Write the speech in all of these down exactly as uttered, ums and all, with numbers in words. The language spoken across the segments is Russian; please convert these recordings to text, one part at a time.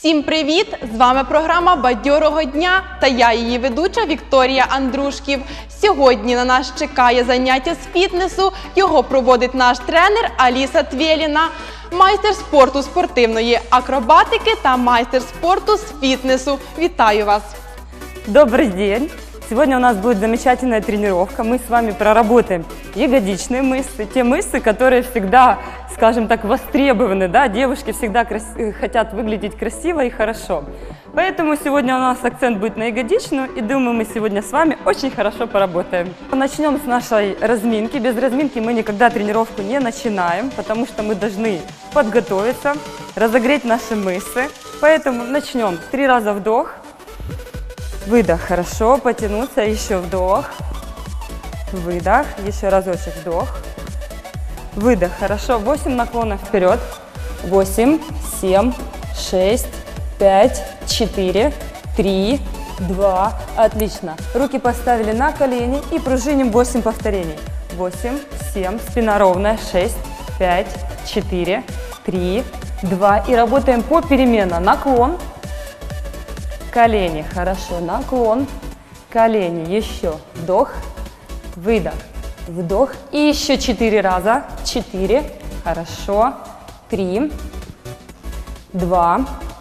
Всім привіт! З вами програма «Бадьорого дня» та я, її ведуча Вікторія Андрушків. Сьогодні на нас чекає заняття з фітнесу. Його проводить наш тренер Аліса Твєліна, майстер спорту спортивної акробатики та майстер спорту з фітнесу. Вітаю вас! Добрый день! Сегодня у нас будет замечательная тренировка. Мы с вами проработаем ягодичные мышцы, те мышцы, которые всегда, скажем так, востребованы, да? Девушки всегда крас... хотят выглядеть красиво и хорошо. Поэтому сегодня у нас акцент будет на ягодичную, и думаю, мы сегодня с вами очень хорошо поработаем. Начнем с нашей разминки. Без разминки мы никогда тренировку не начинаем, потому что мы должны подготовиться, разогреть наши мышцы. Поэтому начнем. Три раза вдох. Выдох, хорошо, потянуться, еще вдох, выдох, еще разочек вдох, выдох, хорошо, восемь наклонов вперед, восемь, семь, шесть, пять, четыре, три, два, отлично, руки поставили на колени и пружиним восемь повторений, восемь, семь, спина ровная, шесть, пять, четыре, три, два и работаем попеременно, наклон, колени, хорошо, наклон, колени, еще вдох, выдох, вдох и еще четыре раза, четыре, хорошо, три, два,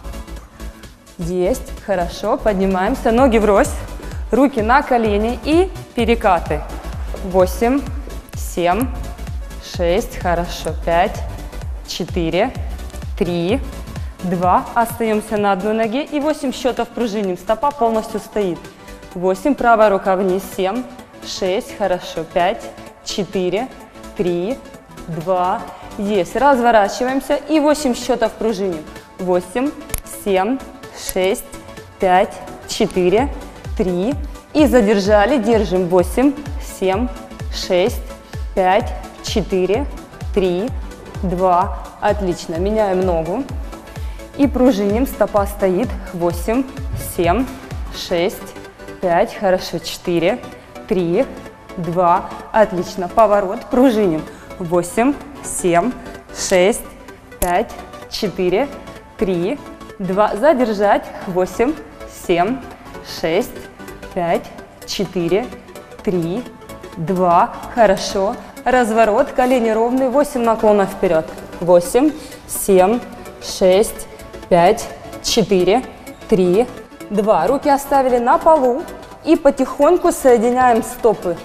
есть, хорошо, поднимаемся, ноги врозь, руки на колени и перекаты, восемь, семь, шесть, хорошо, пять, четыре, три, два, остаемся на одной ноге и восемь счетов пружиним, стопа полностью стоит, восемь, правая рука вниз, семь, шесть, хорошо, пять, четыре, три, два, есть, разворачиваемся и восемь счетов пружиним, восемь, семь, шесть, пять, четыре, три и задержали, держим, восемь, семь, шесть, пять, четыре, три, два, отлично, меняем ногу. И пружиним, стопа стоит, восемь, семь, шесть, пять, хорошо, четыре, три, два, отлично, поворот, пружиним, восемь, семь, шесть, пять, четыре, три, два, задержать, восемь, семь, шесть, пять, четыре, три, два, хорошо, разворот, колени ровные, восемь наклонов вперед, восемь, семь, шесть, пять, четыре, три, два. Руки оставили на полу и потихоньку соединяем стопы.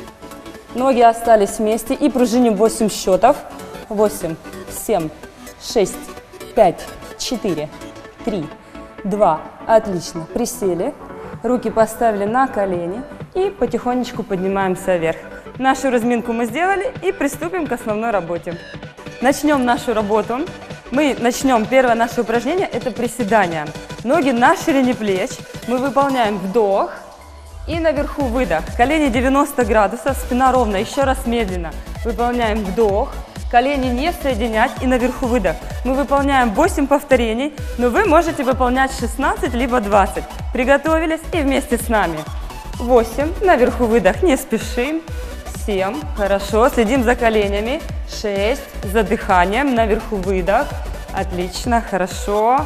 Ноги остались вместе и пружиним восемь счетов. восемь, семь, шесть, пять, четыре, три, два. Отлично. Присели. Руки поставили на колени и потихонечку поднимаемся вверх. Нашу разминку мы сделали и приступим к основной работе. Начнем нашу работу. Мы начнем, первое наше упражнение – это приседания. Ноги на ширине плеч. Мы выполняем вдох и наверху выдох. Колени девяносто градусов, спина ровно. Еще раз медленно. Выполняем вдох, колени не соединять и наверху выдох. Мы выполняем восемь повторений, но вы можете выполнять шестнадцать либо двадцать. Приготовились и вместе с нами. восемь, наверху выдох, не спешим. семь, хорошо, следим за коленями. шесть, за дыханием, наверху выдох. Отлично, хорошо.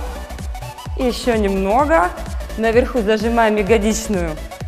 Еще немного. Наверху зажимаем ягодичную.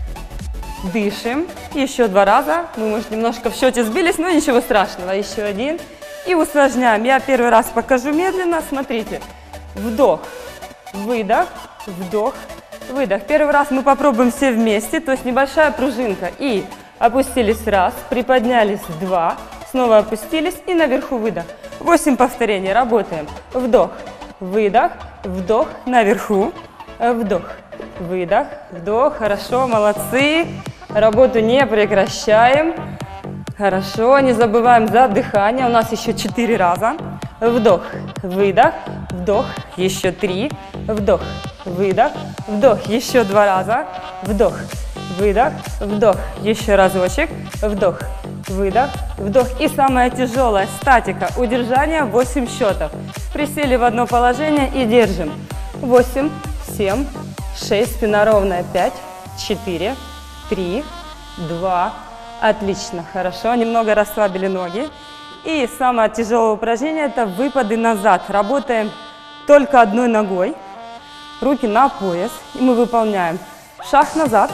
Дышим. Еще два раза. Мы, может, немножко в счете сбились, но ничего страшного. Еще один. И усложняем. Я первый раз покажу медленно. Смотрите. Вдох, выдох, вдох, выдох. Первый раз мы попробуем все вместе, то есть небольшая пружинка. И опустились раз, приподнялись два, снова опустились и наверху выдох. восемь повторений, работаем. Вдох, выдох, вдох, наверху, вдох, выдох, вдох. Хорошо, молодцы. Работу не прекращаем. Хорошо, не забываем за дыхание. У нас еще четыре раза. Вдох, выдох, вдох, еще три, вдох, выдох, вдох, еще два раза, вдох, выдох, вдох, еще разочек, вдох, выдох, вдох. И самое тяжелое, статика, удержание, восемь счетов. Присели в одно положение и держим. восемь, семь, шесть, спина ровная, пять, четыре, три, два. Отлично, хорошо. Немного расслабили ноги. И самое тяжелое упражнение – это выпады назад. Работаем только одной ногой. руки на пояс. И мы выполняем шаг назад.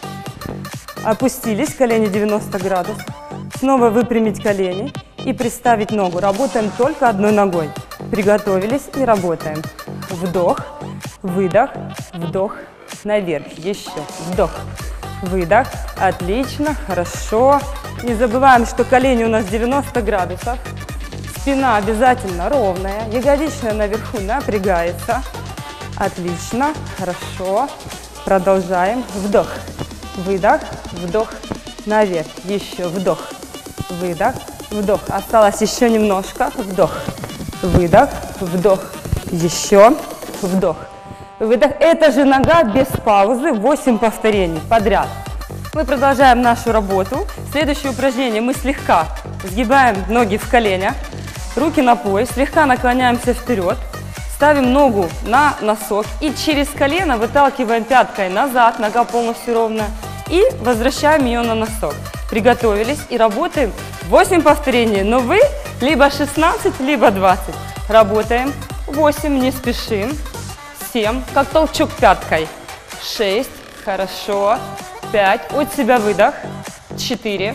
Опустились, колени девяносто градусов. Снова выпрямить колени и приставить ногу. Работаем только одной ногой. Приготовились и работаем. Вдох, выдох, вдох, наверх. Еще вдох, выдох. Отлично, хорошо. Не забываем, что колени у нас девяносто градусов. Спина обязательно ровная. Ягодичная наверху напрягается. Отлично, хорошо. Продолжаем. Вдох, выдох, вдох, наверх. Еще вдох, выдох, вдох. Осталось еще немножко. Вдох, выдох, вдох, еще вдох, выдох. Это же нога без паузы. восемь повторений подряд. Мы продолжаем нашу работу. Следующее упражнение. Мы слегка сгибаем ноги в коленях, руки на пояс, слегка наклоняемся вперед, ставим ногу на носок и через колено выталкиваем пяткой назад, нога полностью ровная, и возвращаем ее на носок. Приготовились и работаем. восемь повторений, но вы либо шестнадцать, либо двадцать. Работаем. восемь, не спешим. семь, как толчок пяткой. шесть, хорошо. пять, от себя выдох. четыре,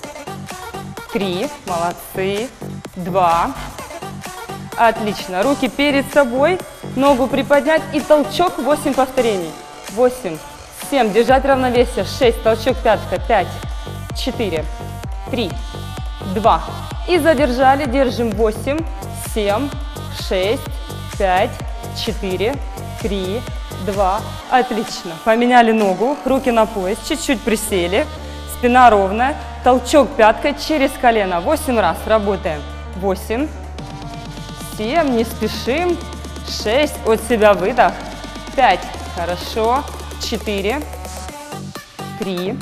три, молодцы. два, отлично. Руки перед собой, ногу приподнять и толчок. восемь повторений. восемь, семь, держать равновесие. шесть, толчок пяткой. пять, четыре, три, два. И задержали, держим. восемь, семь, шесть, пять, четыре, три, два. Отлично. Поменяли ногу, руки на пояс, чуть-чуть присели, спина ровная, толчок пяткой через колено. восемь раз работаем. восемь, семь, не спешим, шесть, от себя выдох, пять, хорошо, четыре, три,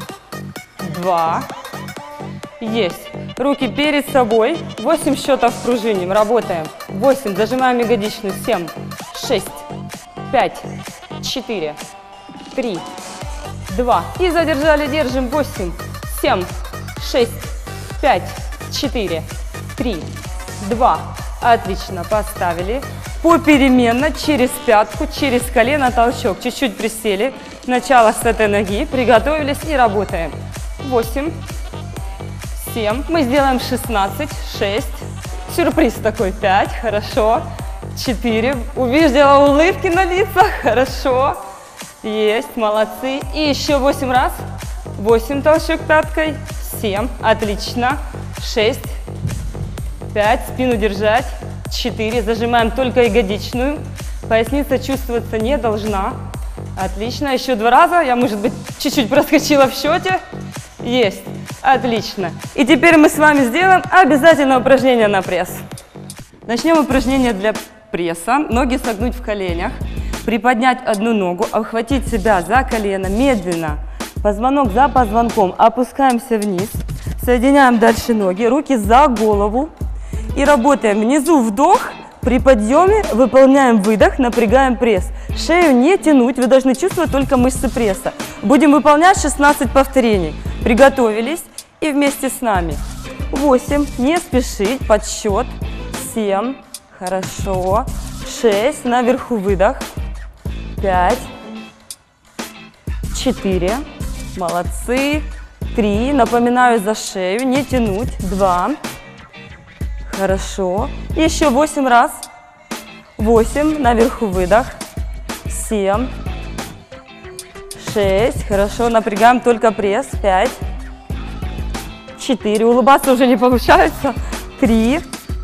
два, есть. Руки перед собой, восемь счетов пружиним, работаем. восемь, зажимаем ягодичную, семь, шесть, пять, четыре, три, два. И задержали, держим. восемь, семь, шесть, пять, четыре, три, два. Отлично, поставили. Попеременно через пятку, через колено толчок. Чуть-чуть присели. Начало с этой ноги. Приготовились и работаем. восемь, семь. Мы сделаем шестнадцать, шесть. Сюрприз такой. пять, хорошо. четыре. Увидела улыбки на лицах. Хорошо. Есть, молодцы. И еще восемь раз. восемь, толчок пяткой. семь, отлично. шесть, пять, спину держать. четыре, зажимаем только ягодичную. Поясница чувствоваться не должна. Отлично. Еще два раза. Я, может быть, чуть-чуть проскочила в счете. Есть. Отлично. И теперь мы с вами сделаем обязательное упражнение на пресс. Начнем упражнение для пресса. Ноги согнуть в коленях. Приподнять одну ногу, обхватить себя за колено, медленно, позвонок за позвонком, опускаемся вниз, соединяем дальше ноги, руки за голову и работаем. Внизу вдох, при подъеме выполняем выдох, напрягаем пресс. Шею не тянуть, вы должны чувствовать только мышцы пресса. Будем выполнять шестнадцать повторений. Приготовились и вместе с нами. восемь, не спешить, подсчет, семь, хорошо, шесть, наверху выдох. пять, четыре, молодцы, три, напоминаю за шею, не тянуть, два, хорошо, еще восемь раз, восемь, наверху выдох, семь, шесть, хорошо, напрягаем только пресс, пять, четыре, улыбаться уже не получается, три,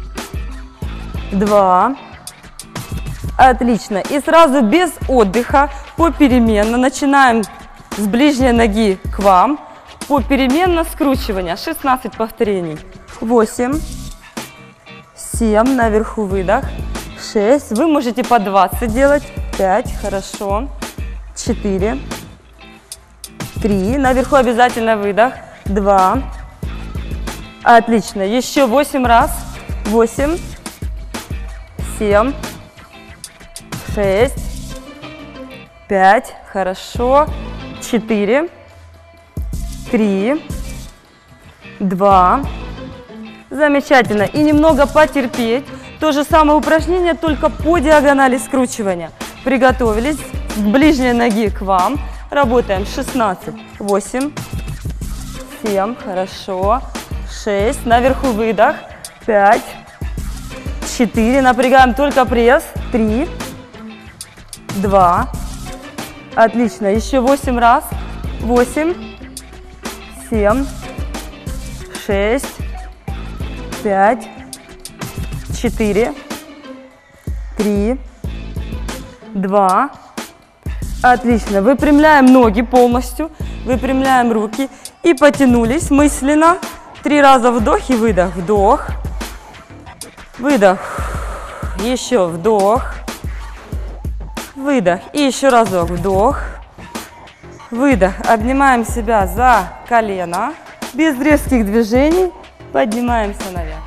два, отлично. И сразу без отдыха, попеременно, начинаем с ближней ноги к вам, попеременно скручивание, шестнадцать повторений. восемь, семь, наверху выдох, шесть, вы можете по двадцать делать, пять, хорошо, четыре, три, наверху обязательно выдох, два, отлично, еще восемь раз, восемь, семь, шесть, пять, хорошо, четыре, три, два, замечательно. И немного потерпеть. То же самое упражнение, только по диагонали скручивания. Приготовились. С ближней ноги к вам. Работаем. шестнадцать, восемь, семь, хорошо, шесть. Наверху выдох. пять, четыре. Напрягаем только пресс. три, два. Отлично. Еще восемь раз. восемь, семь, шесть, пять, четыре, три, два. Отлично. Выпрямляем ноги полностью. Выпрямляем руки. И потянулись мысленно. Три раза вдох и выдох. Вдох. Выдох. Еще вдох. Выдох. И еще разок. Вдох. Выдох. Обнимаем себя за колено. Без резких движений. Поднимаемся наверх.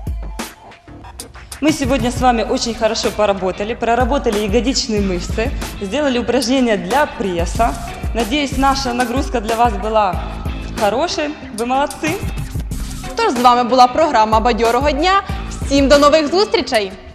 Мы сегодня с вами очень хорошо поработали, проработали ягодичные мышцы, сделали упражнения для пресса. Надеюсь, наша нагрузка для вас была хорошей. Ви молодці! Тож з вами була програма Бадьорого дня. Всім до нових зустрічей!